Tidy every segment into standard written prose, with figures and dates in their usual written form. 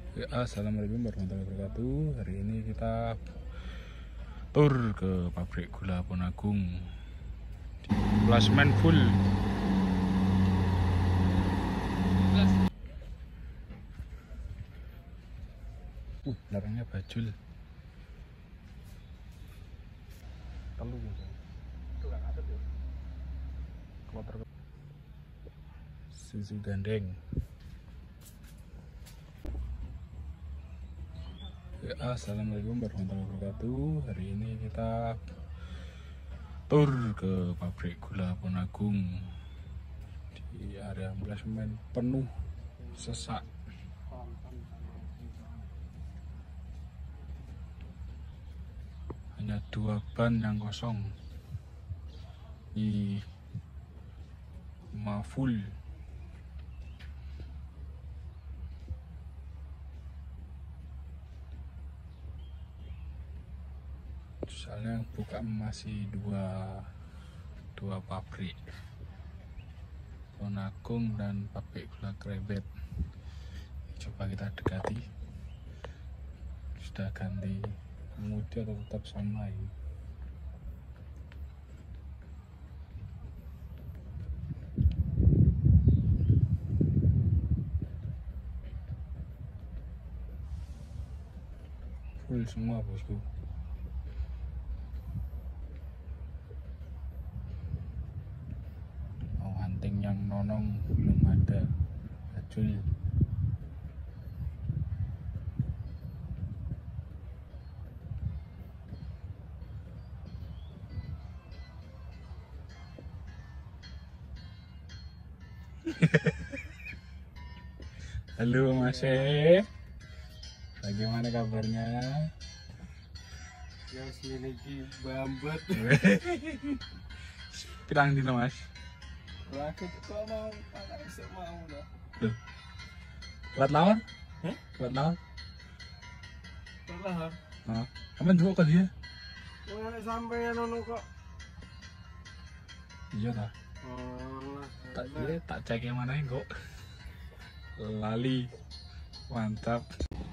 Assalamualaikum warahmatullahi wabarakatuh. Hari ini kita tur ke pabrik gula Ponagung. Plasmen full. Larangnya bajul. Telu. Itu kan ada tuh. Kloter susu gandeng. Assalamualaikum warahmatullahi wabarakatuh. Hari ini kita tur ke pabrik gula Ponagung. Di area plasmen penuh sesak. Hanya 2 ban yang kosong. Ini full. Soalnya yang buka masih dua pabrik, Ponagung dan pabrik gula Krebet. Coba kita dekati. Sudah ganti pengemudi atau tetap sama ini? Full semua bosku. Mau hunting yang nonong belum ada. Bajul. Halo Mas, bagaimana kabarnya? Yang memiliki bambet. Pirang dino Mas? Laki itu mau pakai semau dah. Loh. Buat lawan? Hah? Buat lawan? Pernah. Oh, kamu juga kali ya? Mana sampai nono kok? Iya lah. Oh, Tak cek yang mana kok. Lali. Mantap.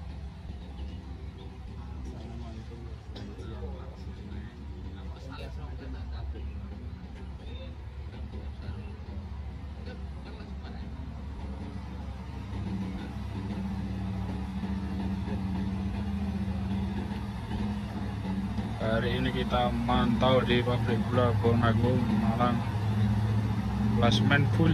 Hari ini kita mantau di pabrik gula Ponagung Malang. Plasmen full.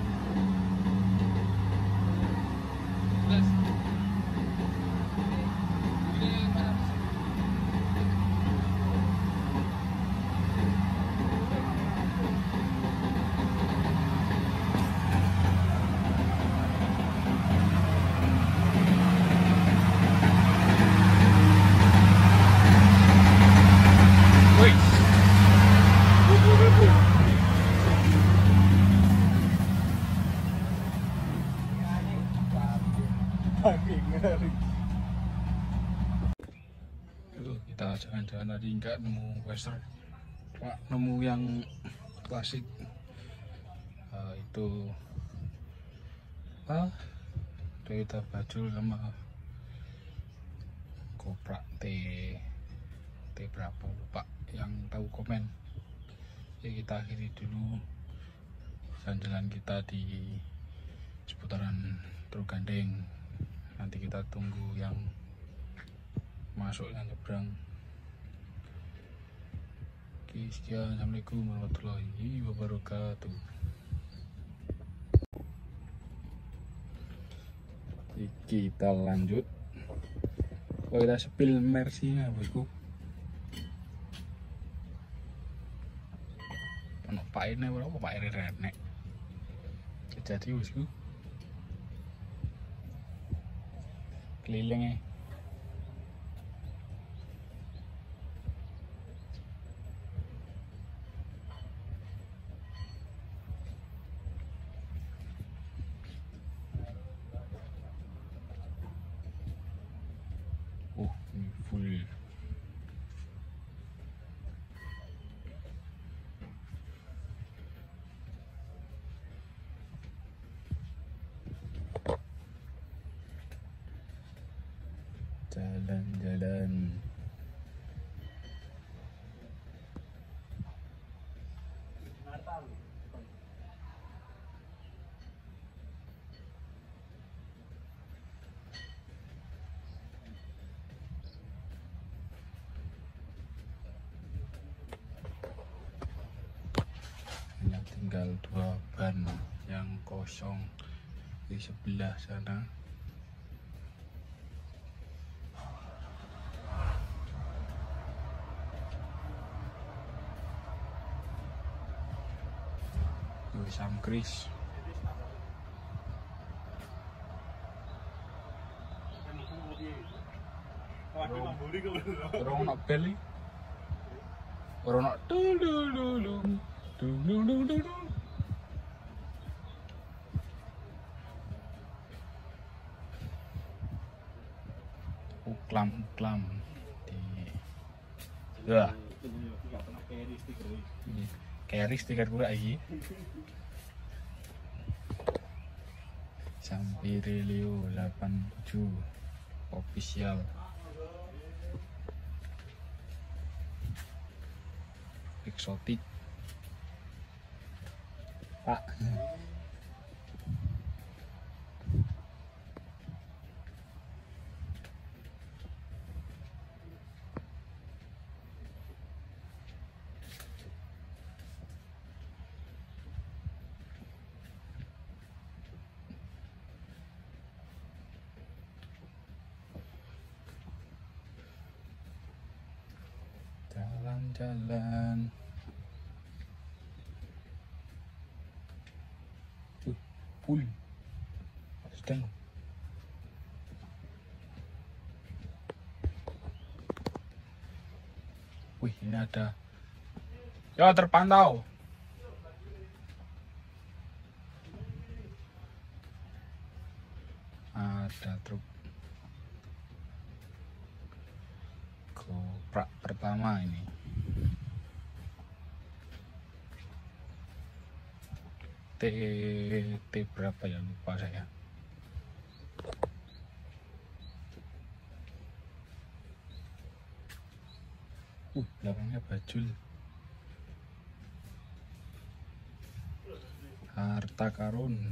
Kita jalan-jalan tadi nggak nemu western, Pak, nemu yang klasik. Itu Toyota Bajul sama Koprak T berapa lupa, yang tahu komen. Jadi kita akhiri dulu jalan-jalan kita di seputaran Truk Gandeng. Nanti kita tunggu yang masuknya nyebrang. Oke, sekian. Assalamualaikum warahmatullahi wabarakatuh. Kita lanjut. Kita sepil Mercy-nya bosku. Ono paine berapa Pak Eri renek. Jadi bosku. Kelilingnya. Ini full. jalan-jalan. Hanya tinggal 2 ban yang kosong di sebelah sana. Sam Chris. Orang nak beli, orang nak dulu. Uklam di ya carry stiker gue lagi. Sampirilio 87 official. Eksotik Pak. Jalan-jalan. Full. Sedang. Wih, ini ada. Ya, terpantau. Ada truk Goprak pertama ini. T berapa ya, lupa saya. Belakangnya Bajul. Harta karun.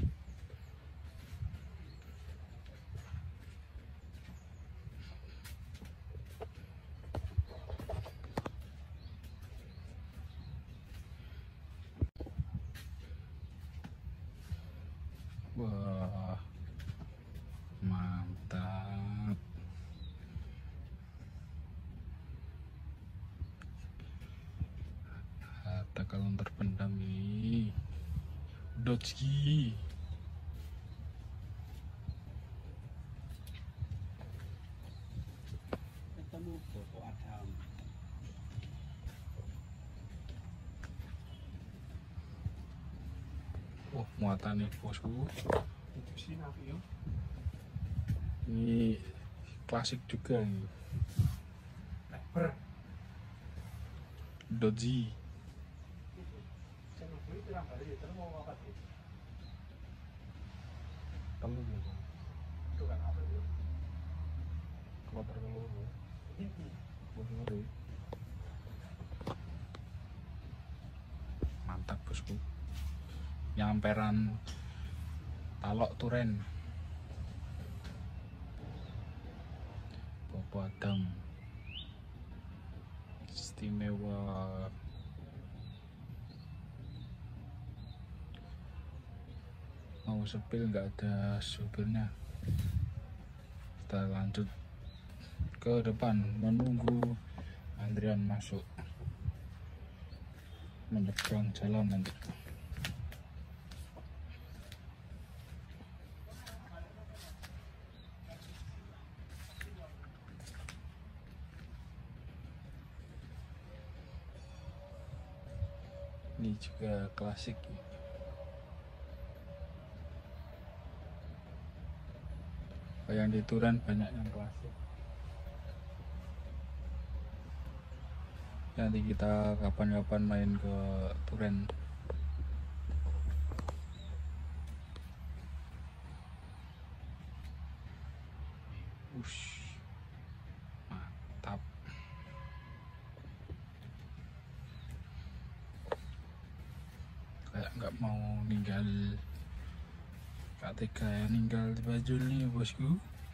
Wah, mantap. Harta karun terpendam ini. Dotski. Ketemu Bapak Adam. Oh, muatan nih bosku. Sini ya. Ini klasik juga nih. Dodzi. Telur ya, Bang. Itu kan apa itu? Kalau telur. Mantap bosku. Nyamperan Talok Turen. Bapak Adam. Istimewa. Mau sepil nggak ada supirnya. Kita lanjut ke depan menunggu antrian masuk menyeberang jalan nanti. Ini juga klasik. Yang di Turen banyak yang klasik. Nanti kita kapan-kapan main ke Turen. Ush. nggak mau ninggal Kak Tega yang ninggal di baju nih bosku.